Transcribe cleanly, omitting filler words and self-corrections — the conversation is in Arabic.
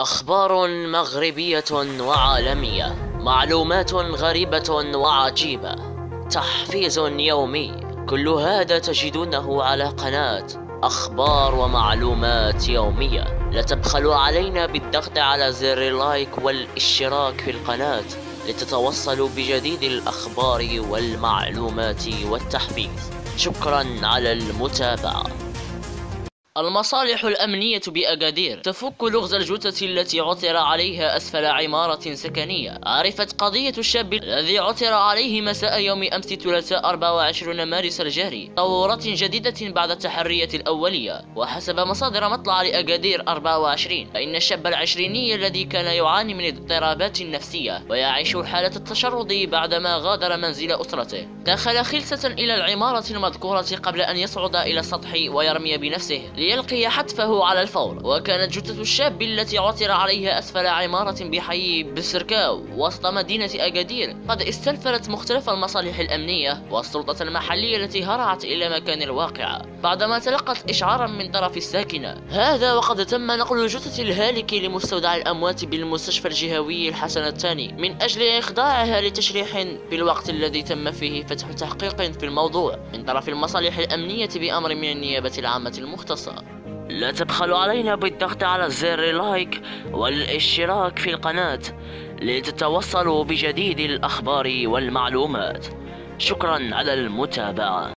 أخبار مغربية وعالمية، معلومات غريبة وعجيبة، تحفيز يومي، كل هذا تجدونه على قناة أخبار ومعلومات يومية. لا تبخلوا علينا بالضغط على زر اللايك والاشتراك في القناة لتتوصلوا بجديد الأخبار والمعلومات والتحفيز. شكرا على المتابعة. المصالح الأمنية بأكادير تفك لغز الجثة التي عثر عليها أسفل عمارة سكنية. عرفت قضية الشاب الذي عثر عليه مساء يوم أمس الثلاثاء 24 مارس الجاري تطورات جديدة بعد التحرية الأولية. وحسب مصادر مطلع لأكادير 24 فإن الشاب العشريني الذي كان يعاني من اضطرابات نفسية ويعيش حالة التشرد بعدما غادر منزل أسرته دخل خلسة إلى العمارة المذكورة قبل أن يصعد إلى السطح ويرمي بنفسه ليلقي حتفه على الفور. وكانت جثة الشاب التي عثر عليها أسفل عمارة بحي بسركاو وسط مدينة أكادير قد استنفرت مختلف المصالح الأمنية والسلطة المحلية التي هرعت إلى مكان الواقعة بعدما تلقت إشعارا من طرف الساكنة. هذا وقد تم نقل جثة الهالك لمستودع الأموات بالمستشفى الجهوي الحسن الثاني من أجل إخضاعها لتشريح في الوقت الذي تم فيه فتح تحقيق في الموضوع من طرف المصالح الأمنية بأمر من النيابة العامة المختصة. لا تبخلوا علينا بالضغط على زر اللايك والاشتراك في القناة لتتوصلوا بجديد الأخبار والمعلومات. شكرا على المتابعة.